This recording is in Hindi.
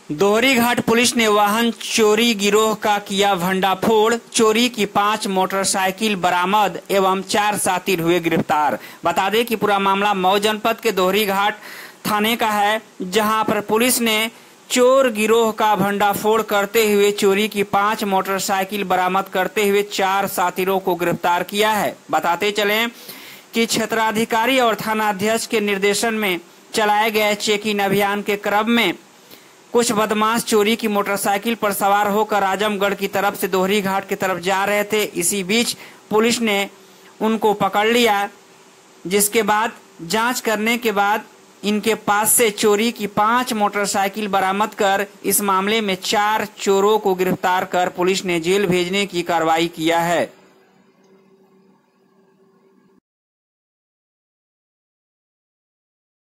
दोहरी घाट पुलिस ने वाहन चोरी गिरोह का किया भंडाफोड़। चोरी की 5 मोटरसाइकिल बरामद एवं 4 साथी हुए गिरफ्तार। बता दें कि पूरा मामला मऊ जनपद के दोहरी घाट थाने का है, जहां पर पुलिस ने चोर गिरोह का भंडाफोड़ करते हुए चोरी की 5 मोटरसाइकिल बरामद करते हुए 4 साथियों को गिरफ्तार किया है। बताते चलें कि क्षेत्राधिकारी और थानाध्यक्ष के निर्देशन में चलाए गए चेकिंग अभियान के क्रम में कुछ बदमाश चोरी की मोटरसाइकिल पर सवार होकर आजमगढ़ की तरफ से दोहरी घाट की तरफ जा रहे थे। इसी बीच पुलिस ने उनको पकड़ लिया, जिसके बाद जांच करने के बाद इनके पास से चोरी की 5 मोटरसाइकिल बरामद कर इस मामले में 4 चोरों को गिरफ्तार कर पुलिस ने जेल भेजने की कार्रवाई किया है।